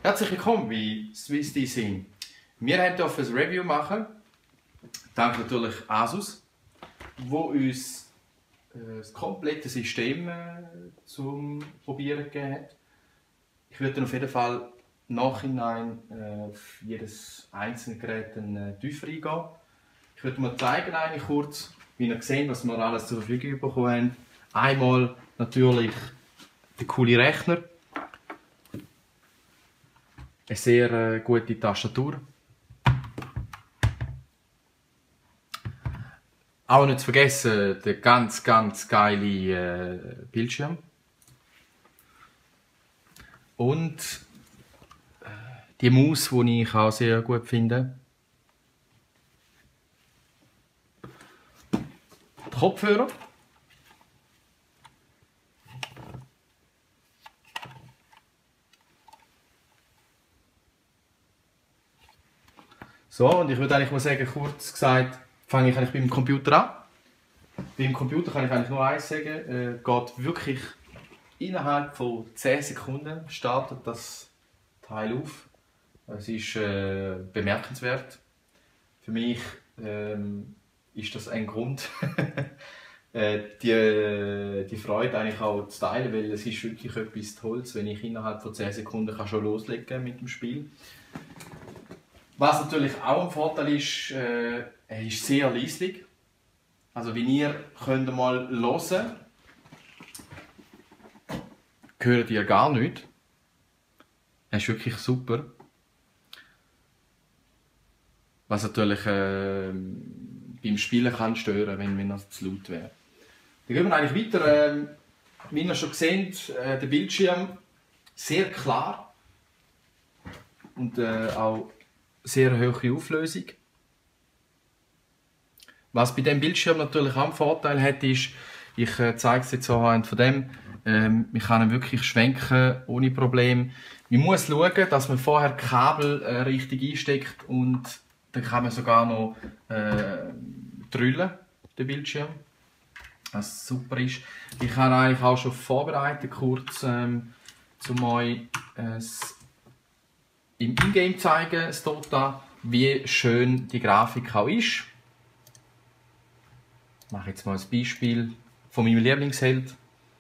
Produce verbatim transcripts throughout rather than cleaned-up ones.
Herzlich willkommen bei Swiss Design. Wir haben hier ein Review machen, dank natürlich Asus, wo uns äh, das komplette System äh, zum Probieren gegeben hat. Ich würde auf jeden Fall nachhinein äh, auf jedes einzelne Gerät äh, tiefer eingehen. Ich würde mal zeigen, eigentlich kurz, wie ihr seht, was wir alles zur Verfügung bekommen haben. Einmal natürlich der coole Rechner. Eine sehr äh, gute Tastatur. Auch nicht zu vergessen, der ganz, ganz geile äh, Bildschirm. Und äh, die Maus, die ich auch sehr gut finde. Der Kopfhörer. So, und ich würde eigentlich mal sagen, kurz gesagt, fange ich eigentlich beim Computer an. Beim Computer kann ich eigentlich nur eins sagen, äh, geht wirklich innerhalb von zehn Sekunden startet das Teil auf. Es ist äh, bemerkenswert. Für mich ähm, ist das ein Grund, äh, die, die Freude eigentlich auch zu teilen, weil es ist wirklich etwas Tolles, wenn ich innerhalb von zehn Sekunden kann schon loslegen mit dem Spiel. Was natürlich auch ein Vorteil ist, äh, er ist sehr leislich. Also wenn ihr könnt mal hören, hört ihr gar nichts. Er ist wirklich super. Was natürlich äh, beim Spielen kann stören, wenn, wenn das zu laut wäre. Dann gehen wir eigentlich weiter. Äh, wie ihr schon seht, äh, der Bildschirm sehr klar und äh, auch sehr hohe Auflösung. Was bei dem Bildschirm natürlich auch einen Vorteil hat, ist, ich äh, zeige es jetzt so anhand von dem, ähm, man kann ihn wirklich schwenken ohne Problem. Man muss schauen, dass man vorher Kabel äh, richtig einsteckt und dann kann man sogar noch äh, drüllen, den Bildschirm. Was super ist. Ich habe eigentlich auch schon vorbereitet, kurz ähm, um euch äh, im Ingame zeigen, das Tota, wie schön die Grafik auch ist. Ich mache jetzt mal ein Beispiel von meinem Lieblingsheld.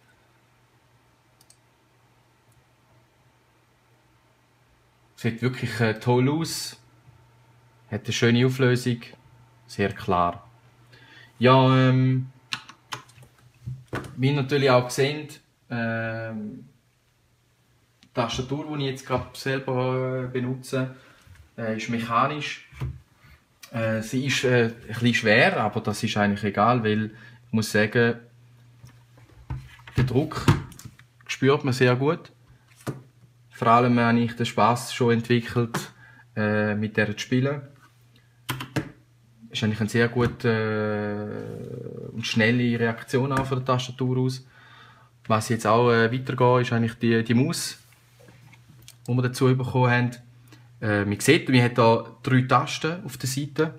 Sieht wirklich äh, toll aus, hat eine schöne Auflösung, sehr klar. Ja, ähm, wie ihr natürlich auch seht, ähm, die Tastatur, die ich jetzt gerade selber benutze, äh, ist mechanisch. Äh, sie ist äh, ein bisschen schwer, aber das ist eigentlich egal, weil ich muss sagen, den Druck spürt man sehr gut. Vor allem habe ich den Spass schon entwickelt, äh, mit der zu spielen. Ist eigentlich eine sehr gute äh, und schnelle Reaktion auch von der Tastatur aus. Was jetzt auch äh, weitergeht, ist eigentlich die, die Maus, die wir dazu bekommen haben. Äh, man sieht, wir haben hier drei Tasten auf der Seite.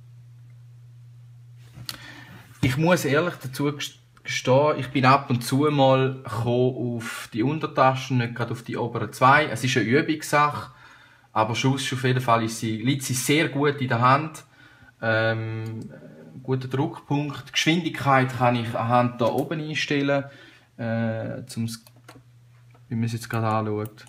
Ich muss ehrlich dazu gestehen, ich bin ab und zu mal auf die Untertasten, nicht gerade auf die oberen zwei. Es ist eine Übungssache, aber Schuss auf jeden Fall ist sie, liegt sie sehr gut in der Hand. Ähm, guter Druckpunkt. Die Geschwindigkeit kann ich anhand hier oben einstellen, äh, zum, wie man es jetzt gerade anschaut.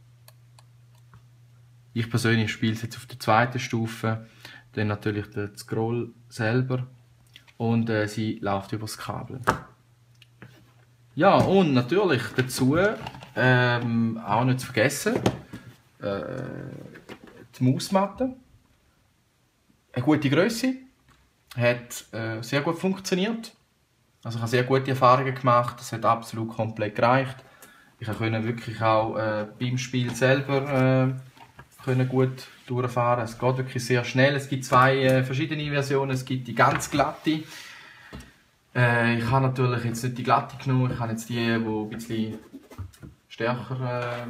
Ich persönlich spiele es jetzt auf der zweiten Stufe, dann natürlich der Scroll selber und äh, sie läuft über das Kabel. Ja, und natürlich dazu, ähm, auch nicht zu vergessen, äh, die Mausmatte. Eine gute Größe, hat äh, sehr gut funktioniert. Also ich habe sehr gute Erfahrungen gemacht, das hat absolut komplett gereicht. Ich konnte wirklich auch äh, beim Spiel selber äh, können gut durchfahren. Es geht wirklich sehr schnell. Es gibt zwei äh, verschiedene Versionen. Es gibt die ganz glatte. Äh, ich habe natürlich jetzt nicht die glatte genommen. Ich habe jetzt die, die ein bisschen stärker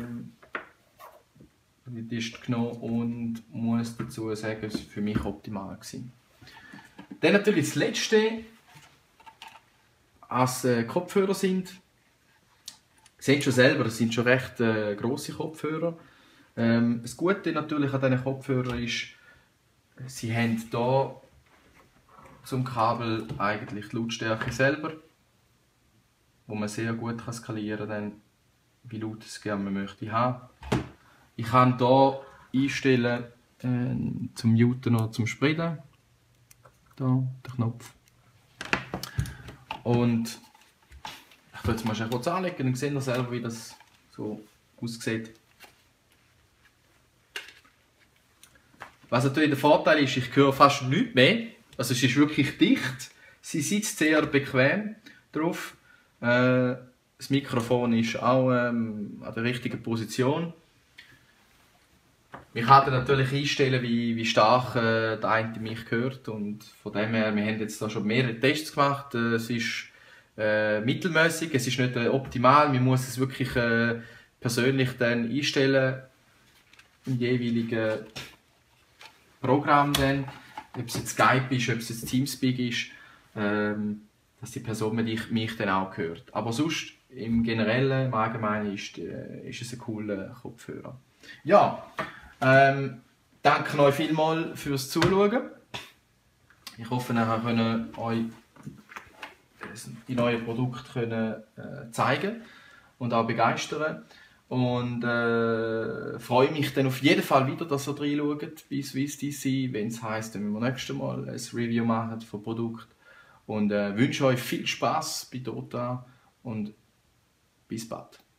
äh, ist genommen und muss dazu sagen, es war für mich optimal gewesen. Dann natürlich das letzte, als äh, Kopfhörer sind. Ihr seht schon selber, das sind schon recht äh, grosse Kopfhörer. Ähm, das Gute natürlich an diesen Kopfhörern ist, sie haben hier zum Kabel eigentlich die Lautstärke selber, wo man sehr gut kann skalieren kann, wie laut es gerne man möchte haben. Ich kann hier einstellen äh, zum Muten oder zum Spreaden. Hier, der Knopf. Und ich will es mal kurz anlegen, dann sehen wir selber, wie das so aussieht. Was natürlich der Vorteil ist, ich höre fast nichts mehr. Also es ist wirklich dicht. Sie sitzt sehr bequem drauf. Äh, das Mikrofon ist auch ähm, an der richtigen Position. Wir können natürlich einstellen, wie, wie stark äh, der eine mich hört. Und von dem her, wir haben jetzt da schon mehrere Tests gemacht. Äh, es ist äh, mittelmäßig, es ist nicht äh, optimal. Man muss es wirklich äh, persönlich dann einstellen im jeweiligen Programm dann, ob es jetzt Skype ist, ob es jetzt Teamspeak ist, ähm, dass die Person mich, mich dann auch hört. Aber sonst, im Generellen, im Allgemeinen, ist, äh, ist es ein cooler Kopfhörer. Ja, ähm, danke euch vielmals fürs Zuschauen. Ich hoffe, ihr könnt euch die neuen Produkte können, äh, zeigen und auch begeistern. Und äh, freue mich dann auf jeden Fall wieder, dass ihr reinschaut bei Swiss D C, wenn es heisst, wenn wir nächstes Mal ein Review machen von Produkt. Und äh, wünsche euch viel Spaß bei Dota und bis bald.